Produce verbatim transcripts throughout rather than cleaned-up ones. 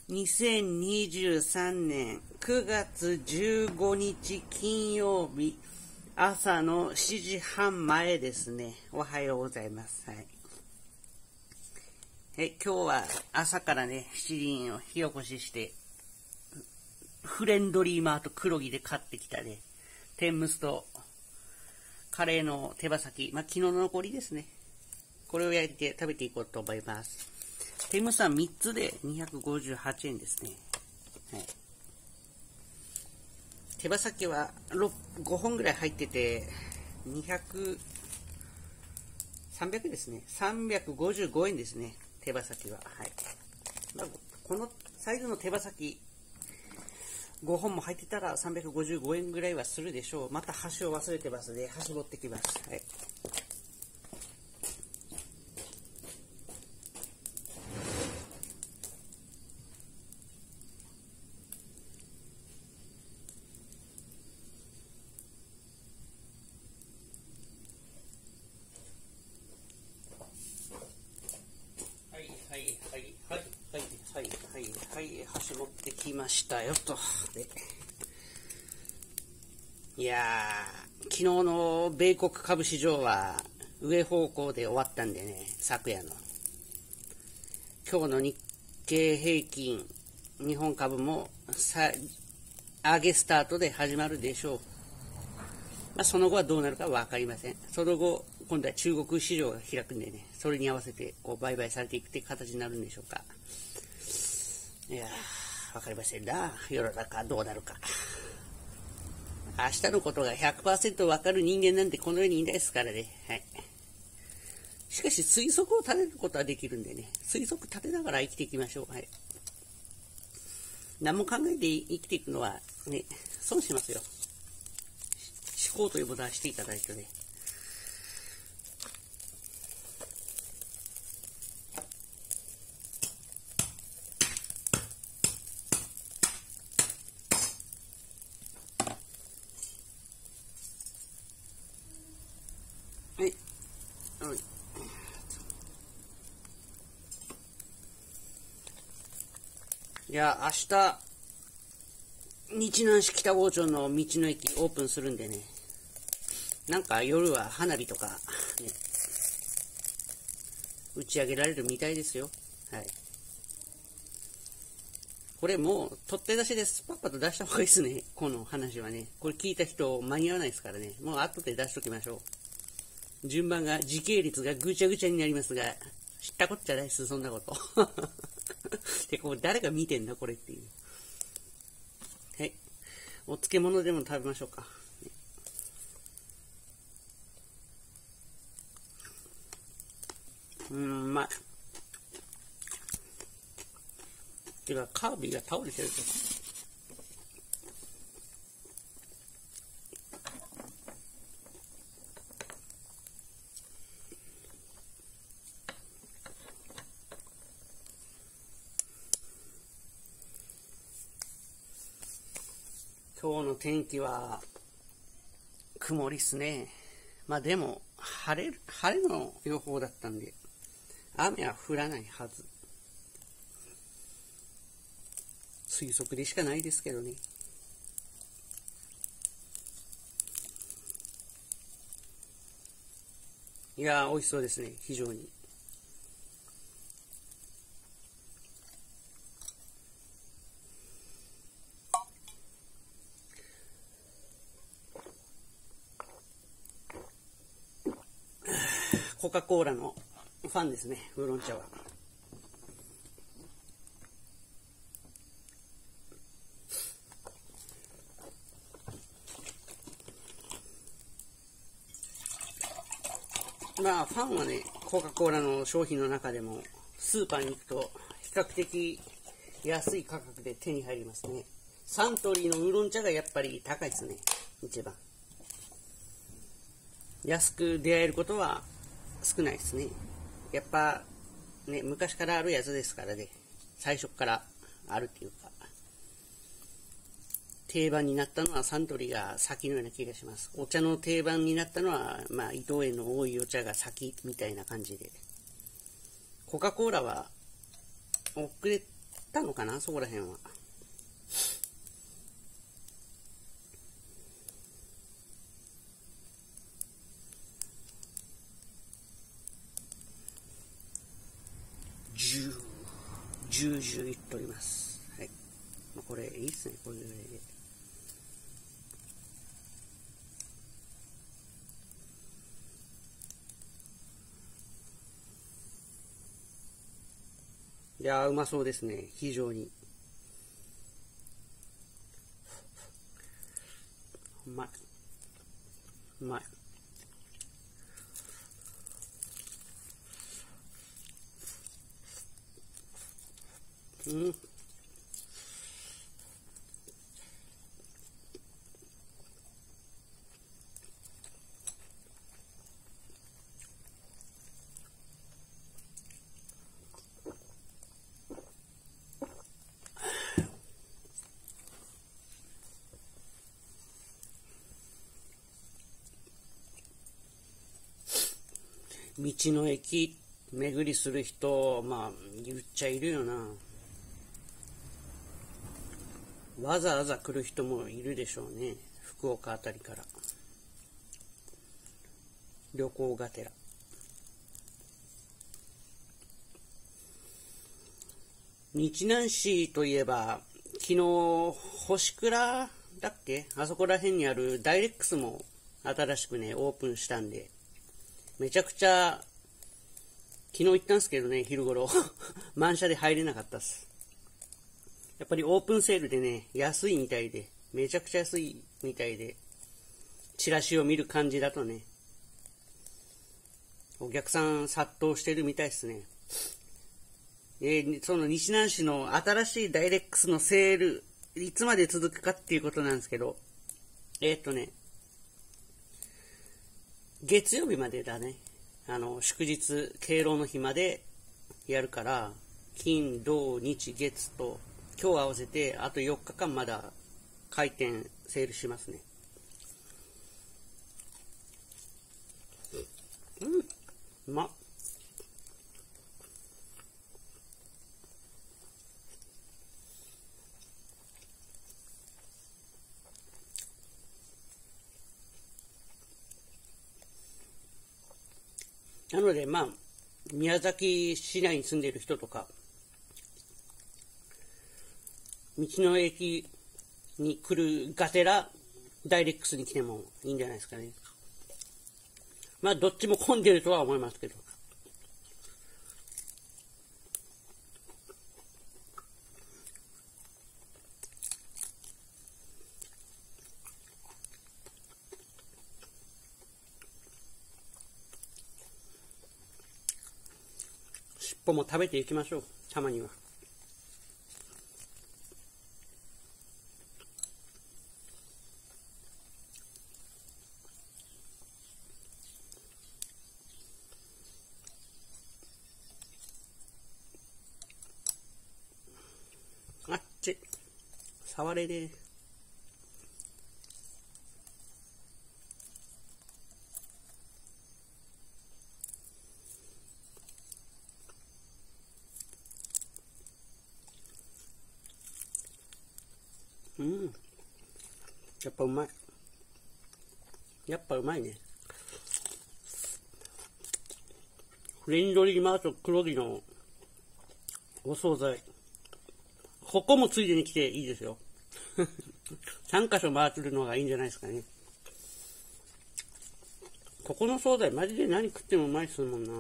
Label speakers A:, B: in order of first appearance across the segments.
A: にせんにじゅうさんねんくがつじゅうごにち金曜日朝のしちじはん前ですね。おはようございます。はい。え今日は朝からね、七輪を火起こしして、フレンドリーマート黒木で買ってきたね、天むすとカレーの手羽先、まあ、昨日の残りですね。これを焼いて食べていこうと思います。天むすはみっつでにひゃくごじゅうはちえんですね。はい。手羽先はごほんぐらい入ってて、にひゃく、さんびゃくですね。さんびゃくごじゅうごえんですね。手羽先は。はい。まあ、このサイズの手羽先、ごほんも入ってたらさんびゃくごじゅうごえんぐらいはするでしょう。また箸を忘れてますので、箸持ってきます。はい。はいはいはいはいはいはい箸持ってきましたよと。でいやー、昨日の米国株市場は上方向で終わったんでね、昨夜の今日の日経平均日本株もさ上げスタートで始まるでしょう。まあ、その後はどうなるか分かりません。その後今度は中国市場が開くんでね、それに合わせてこう売買されていくって形になるんでしょうか。いやー、分かりませんな。世の中どうなるか。明日のことが ひゃくパーセント 分かる人間なんてこの世にいないですからね。はい。しかし推測を立てることはできるんでね、推測立てながら生きていきましょう。はい。何も考えて生きていくのはね、損しますよ。思考というものはしていただいてね。はい。はい。いや、明日、日南市北郷町の道の駅オープンするんでね、なんか夜は花火とか、ね、打ち上げられるみたいですよ。はい。これもう取って出しです。パッパと出した方がいいですね。この話はね。これ聞いた人間に合わないですからね。もう後で出しときましょう。順番が、時系列がぐちゃぐちゃになりますが、知ったこっちゃないです、そんなこと。で、これ誰が見てんだ、これっていう。はい。お漬物でも食べましょうか。うん、うまい。てか、カービィが倒れてると。今日の天気は曇りっすね。まあでも晴れ晴れの予報だったんで雨は降らないはず。推測でしかないですけどね。いやー、美味しそうですね、非常に。コカ・コーラのファンですね、ウーロン茶は。まあファンはね、コカ・コーラの商品の中でもスーパーに行くと比較的安い価格で手に入りますね。サントリーのウーロン茶がやっぱり高いですね、一番。安く出会えることは少ないですね。やっぱね、昔からあるやつですからね、最初からあるっていうか、定番になったのはサントリーが先のような気がします。お茶の定番になったのは、まあ、伊藤園の多いお茶が先みたいな感じで、コカ・コーラは遅れったのかな、そこら辺は。じゅう、じゅう、じゅういっております。はい。まあ、これいいっすね、これぐらいで。いやー、うまそうですね、非常に。うまい。うまい。うん。道の駅巡りする人、まあ言っちゃいるよな。わざわざ来る人もいるでしょうね、福岡あたりから旅行がてら。日南市といえば昨日星倉だっけ、あそこら辺にあるダイレックスも新しくねオープンしたんで、めちゃくちゃ昨日行ったんですけどね、昼頃満車で入れなかったっす。やっぱりオープンセールでね安いみたいで、めちゃくちゃ安いみたいで、チラシを見る感じだとねお客さん殺到してるみたいですね。えー、その日南市の新しいダイレックスのセールいつまで続くかっていうことなんですけど、えー、っとね月曜日までだね。あの祝日敬老の日までやるから、金土日月と今日合わせてあとよっかかんまだ開店セールしますね。うん、うまっ。なのでまあ宮崎市内に住んでいる人とか、道の駅に来るがてらダイレックスに来てもいいんじゃないですかね。まあどっちも混んでるとは思いますけど。尻尾も食べていきましょう、たまには。あっち触れで。うん、やっぱうまい。やっぱうまいね。フレンドリーマート黒木のお惣菜、ここもついでに来ていいですよさんかしょ回ってるのがいいんじゃないですかね。ここの惣菜マジで何食ってもうまいっすもんな。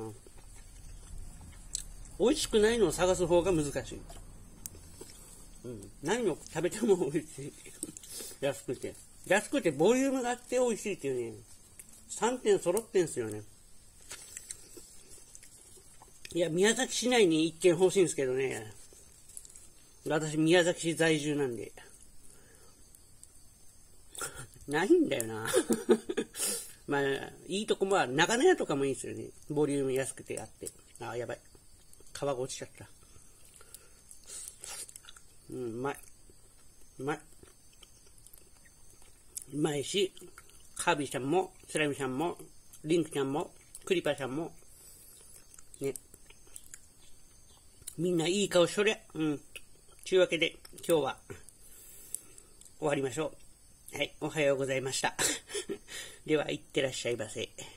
A: 美味しくないのを探す方が難しい。うん、何を食べても美味しい安くて安くてボリュームがあって美味しいっていうね、さんてん揃ってんすよね。いや宮崎市内に一軒欲しいんですけどね、私宮崎市在住なんでないんだよなまあいいとこも長野屋とかもいいですよね、ボリューム安くてあって。あーやばい、皮が落ちちゃった。うん、うまいうまいうまいし、カービィちゃんもスライムちゃんもリンクちゃんもクリパーちゃんもね、みんないい顔しとりゃ、うん、 というわけで、今日は終わりましょう。はい、おはようございました。では、いってらっしゃいませ。